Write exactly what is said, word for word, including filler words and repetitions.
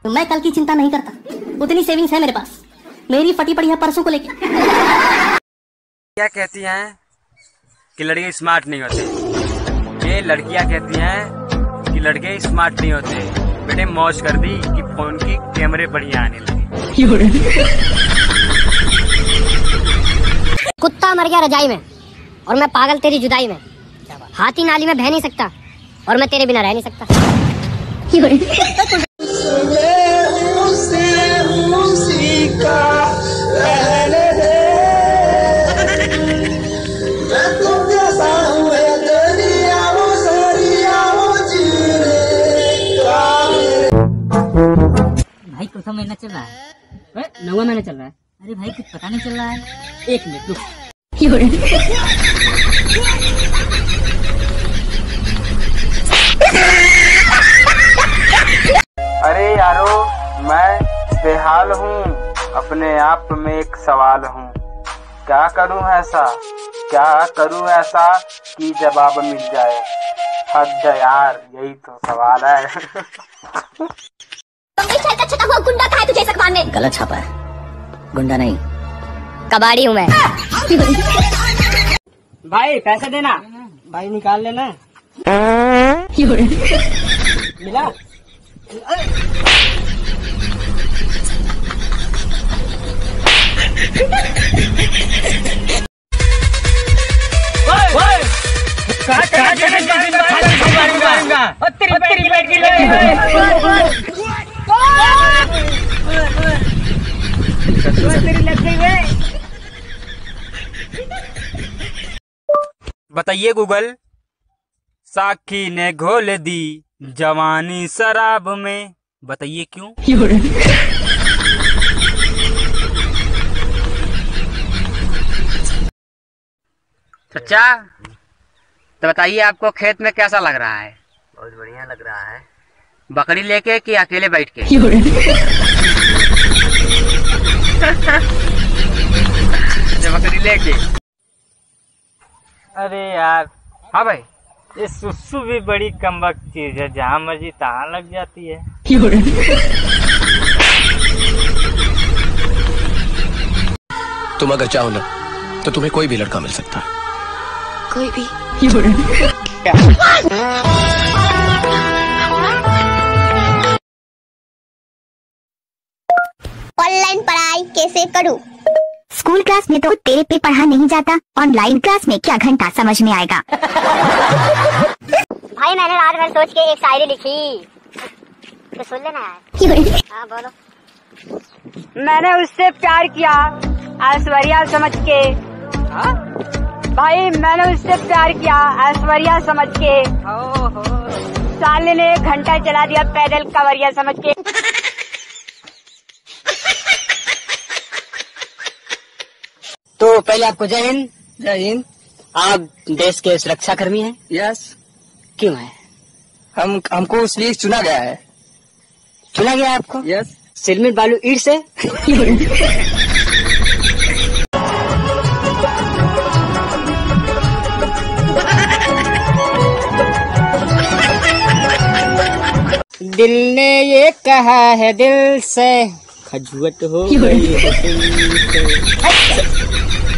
तो मैं कल की चिंता नहीं करता, उतनी सेविंग्स है मेरे पास, मेरी फटी पड़ी है परसों को लेके। क्या कहती हैं कि लड़के स्मार्ट नहीं होते, ये लड़कियां कहती हैं कि लड़के स्मार्ट नहीं होते। बेटे मौज कर दी कि फोन की कैमरे बढ़िया आने लगे। कुत्ता मर गया रजाई में और मैं पागल तेरी जुदाई में। हाथी नाली में बह नहीं सकता और मैं तेरे बिना रह नहीं सकता। भाई प्रथम महीना चल रहा है, नौवा महीना चल रहा है। अरे भाई कुछ पता नहीं चल रहा है। एक मिनट रुक। अरे यारो मैं बेहाल हूँ, अपने आप में एक सवाल हूँ। क्या करूँ ऐसा, क्या करूँ ऐसा कि जवाब मिल जाए। हद यार, यही तो सवाल है। छटा हुआ गुंडा कहा है तुझे इस अखबार में? गलत छापा है, गुंडा नहीं कबाड़ी हूँ मैं। भाई पैसे देना। भाई निकाल लेना। मिला? बताइए गूगल, साखी ने घोल दी जवानी शराब में, बताइए क्यों? सच्चा तो बताइए आपको खेत में कैसा लग रहा है? बहुत बढ़िया लग रहा है। बकरी लेके कि अकेले बैठ के? बकरी लेके। अरे यार हाँ भाई, ये सुसु भी बड़ी कमबख्त चीज है, जहाँ मर्जी तहाँ लग जाती है। तुम अगर चाहो ना तो तुम्हें कोई भी लड़का मिल सकता है। कोई भी? ऑनलाइन पढ़ाई कैसे करूं? स्कूल क्लास में तो तेरे पे पढ़ा नहीं जाता, ऑनलाइन क्लास में क्या घंटा समझ में आएगा। भाई मैंने रात भर सोच के एक शायरी लिखी, तो सुन लेना यार। हाँ बोलो। मैंने उससे प्यार किया ऐश्वर्या समझ के। हाँ? भाई मैंने उससे प्यार किया ऐश्वर्या समझ के। ओहो। साले ने एक घंटा चला दिया पैदल कवरिया समझ के। तो पहले आपको जय हिंद। जय हिंद। आप देश के सुरक्षा कर्मी हैं? यस। क्यों है? हम हमको इसलिए चुना गया है। चुना गया आपको? यस। सिरमिट बालू ईट से? दिल ने ये कहा है दिल से, खजुवट हो गई है दिल से।